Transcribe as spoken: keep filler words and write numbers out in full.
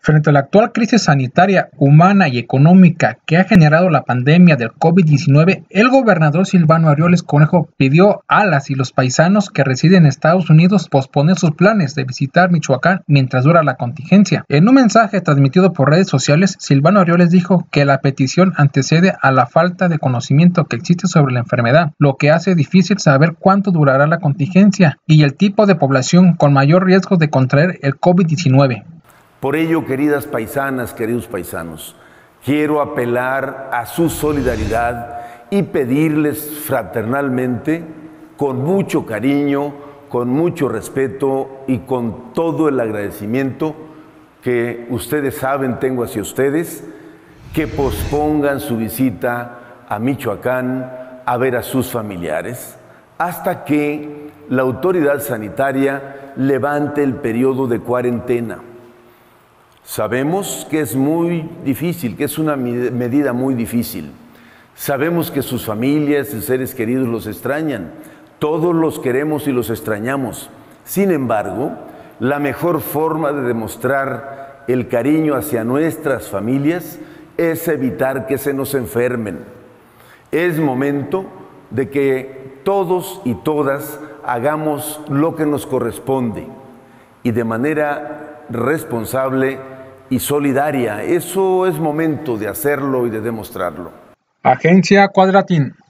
Frente a la actual crisis sanitaria, humana y económica que ha generado la pandemia del COVID diecinueve, el gobernador Silvano Aureoles Conejo pidió a las y los paisanos que residen en Estados Unidos posponer sus planes de visitar Michoacán mientras dura la contingencia. En un mensaje transmitido por redes sociales, Silvano Aureoles dijo que la petición antecede a la falta de conocimiento que existe sobre la enfermedad, lo que hace difícil saber cuánto durará la contingencia y el tipo de población con mayor riesgo de contraer el COVID diecinueve. Por ello, queridas paisanas, queridos paisanos, quiero apelar a su solidaridad y pedirles fraternalmente, con mucho cariño, con mucho respeto y con todo el agradecimiento que ustedes saben tengo hacia ustedes, que pospongan su visita a Michoacán a ver a sus familiares hasta que la autoridad sanitaria levante el periodo de cuarentena. Sabemos que es muy difícil, que es una medida muy difícil. Sabemos que sus familias y seres queridos los extrañan. Todos los queremos y los extrañamos. Sin embargo, la mejor forma de demostrar el cariño hacia nuestras familias es evitar que se nos enfermen. Es momento de que todos y todas hagamos lo que nos corresponde y de manera responsable y solidaria. Eso es momento de hacerlo y de demostrarlo. Agencia Cuadratín.